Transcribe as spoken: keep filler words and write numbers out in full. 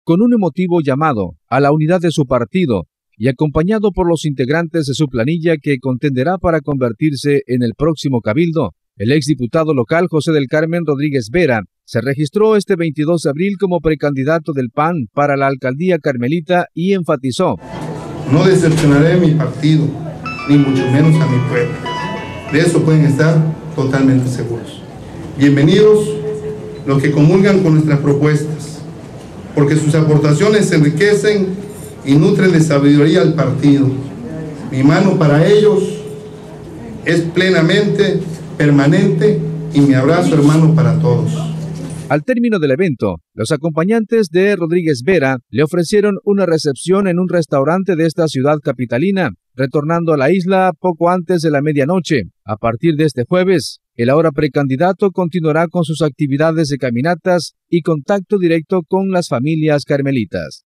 con un emotivo llamado a la unidad de su partido y acompañado por los integrantes de su planilla que contenderá para convertirse en el próximo cabildo. El exdiputado local José del Carmen Rodríguez Vera se registró este veintidós de abril como precandidato del P A N para la alcaldía carmelita y enfatizó: no decepcionaré a mi partido, ni mucho menos a mi pueblo. De eso pueden estar totalmente seguros. Bienvenidos los que comulgan con nuestras propuestas, porque sus aportaciones enriquecen y nutren de sabiduría al partido. Mi mano para ellos es plenamente permanente y mi abrazo, hermano, para todos. Al término del evento, los acompañantes de Rodríguez Vera le ofrecieron una recepción en un restaurante de esta ciudad capitalina, retornando a la isla poco antes de la medianoche. A partir de este jueves, el ahora precandidato continuará con sus actividades de caminatas y contacto directo con las familias carmelitas.